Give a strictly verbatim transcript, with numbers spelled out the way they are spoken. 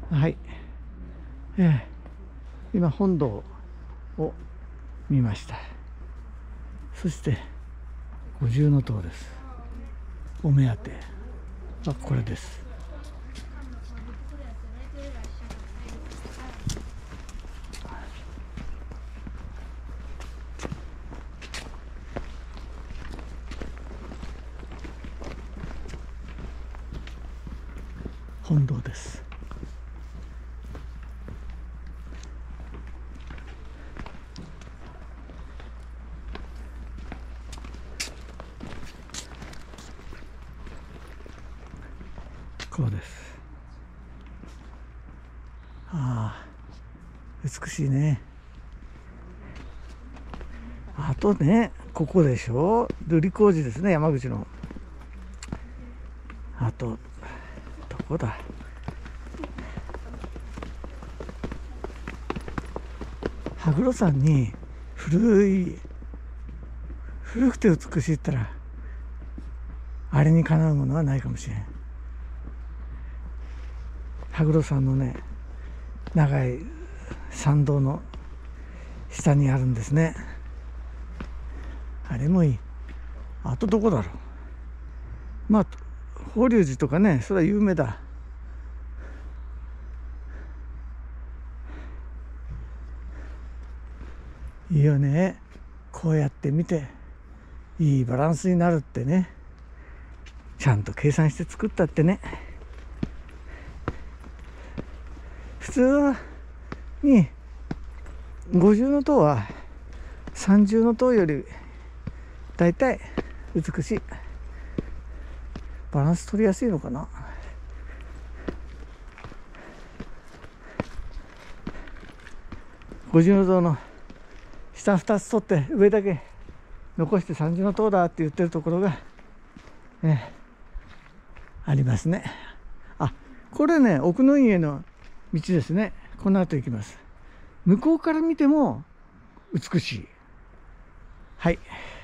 はい、えー、今本堂を見ました。そして五重塔です。お目当てはこれです。本堂です。こうです。ああ、美しいね。あとね、ここでしょ、瑠璃光寺ですね、山口の。あとどこだ、羽黒山に古い古くて美しいったらあれにかなうものはないかもしれん。羽黒山のね、長い参道の下にあるんですね。あれもいい。あとどこだろう。まあ法隆寺とかね、それは有名だ。いいよね、こうやって見ていいバランスになるってね。ちゃんと計算して作ったってね。普通に五重塔は三重塔よりだいたい美しい。バランス取りやすいのかな。五重塔の下ふたつ取って上だけ残して三重塔だって言ってるところが、ね、ありますね。あ、これね、奥の家の道ですね。この後行きます。向こうから見ても美しい。はい。